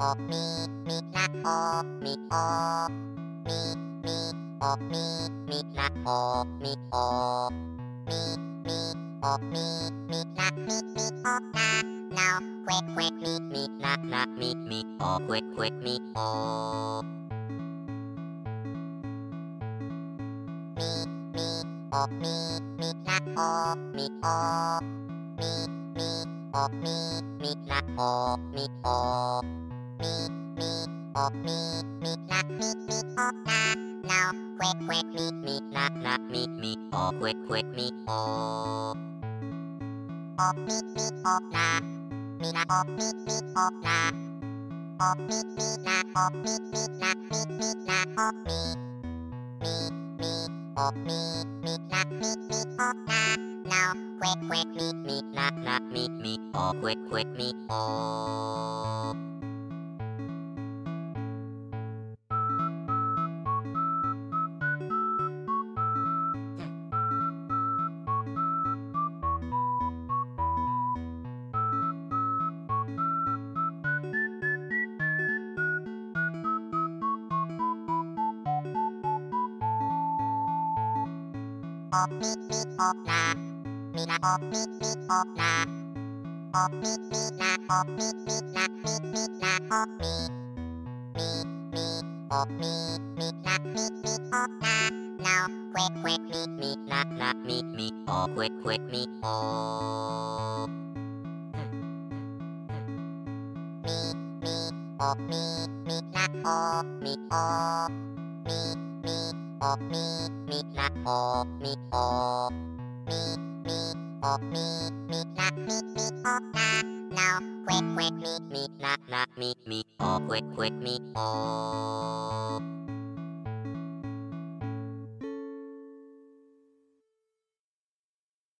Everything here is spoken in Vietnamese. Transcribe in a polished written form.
o mi la o mi o mi o mi la o mi o mi o mi la o la now quick mi la mi o quick mi o o mi la o mi o mi o mi la o mi o mi o mi la o la now quick mi la mi o quick mi o mi o la mi la o mi o la o mi la o mi la o mi o mi la o la now quick mi la mi o quick mi o o mi o la mi la o mi o la o mi la o mi la o mi o mi la o la now quick mi la mi o quick mi o o mi la o mi o o mi la o mi o o mi la o la now quick mi la mi o quick mi o